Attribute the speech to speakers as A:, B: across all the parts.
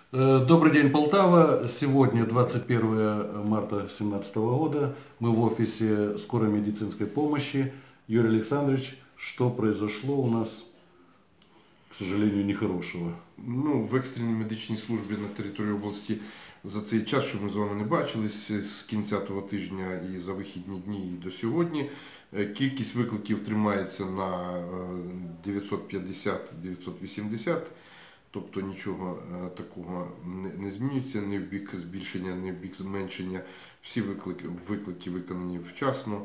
A: Добрый день, Полтава. Сегодня 21 марта 2017 года. Мы в офисе скорой медицинской помощи. Юрий Александрович, что произошло у нас, к сожалению, нехорошего?
B: Ну, в екстреній медичній службі на території області за цей час, що ми з вами не бачились, з кінця того тижня і за вихідні дні і до сьогодні, кількість викликів тримається на 950-980, тобто нічого такого не змінюється, ні в бік збільшення, ні в бік зменшення. Всі виклики виконані вчасно.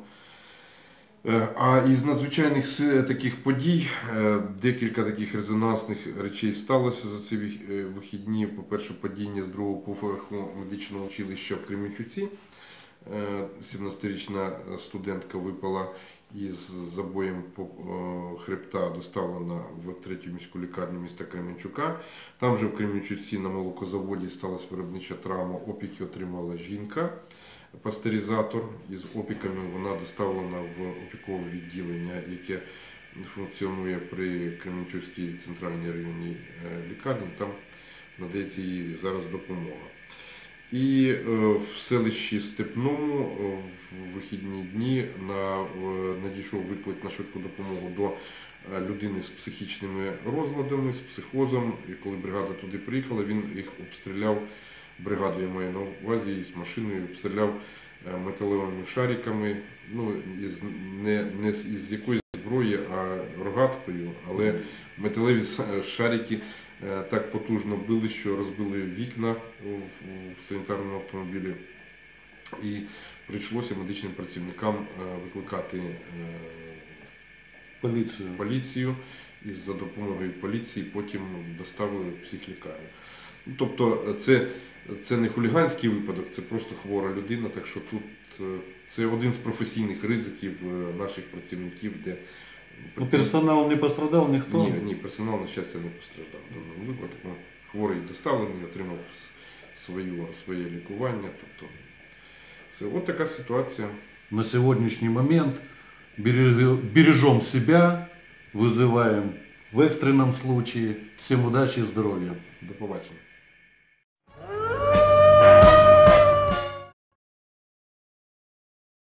B: А із надзвичайних таких подій, декілька таких резонансних речей сталося за ці вихідні. По-перше, падіння з другого поверху медичного училища в Кременчуці. 17-річна студентка випала із забоєм хребта, доставлена в третю міську лікарню міста Кременчука. Там же в Кременчуці на молокозаводі сталася виробнича травма, опіки отримала жінка. Пастеризатор із опіками, вона доставлена в опікове відділення, яке функціонує при Кременчуцькій центральній районній лікарні, там надається їй зараз допомога. І в селищі Степному в вихідні дні надійшов виклик на швидку допомогу до людини з психічними розладами, з психозом. І коли бригада туди приїхала, він їх обстріляв. Бригаду я маю на увазі, із машиною обстріляв металевими шариками, ну, не з якоїсь зброї, а рогаткою, але металеві шарики так потужно били, що розбили вікна в санітарному автомобілі. І прийшлося медичним працівникам викликати поліцію, і за допомогою поліції потім доставили в психлікарню. Тобто це не хуліганський випадок, це просто хвора людина, так що тут це один з професійних ризиків наших працівників, де...
A: Персонал не пострадав, ніхто?
B: Ні, персонал, на щастя, не постраждав в даному випадку. Хворий доставлений, отримав своє лікування. Тобто, от така ситуація.
A: На сегодняшний момент бережем себя, вызываем в экстренном случае. Всем удачи и здоровья.
B: До побачення.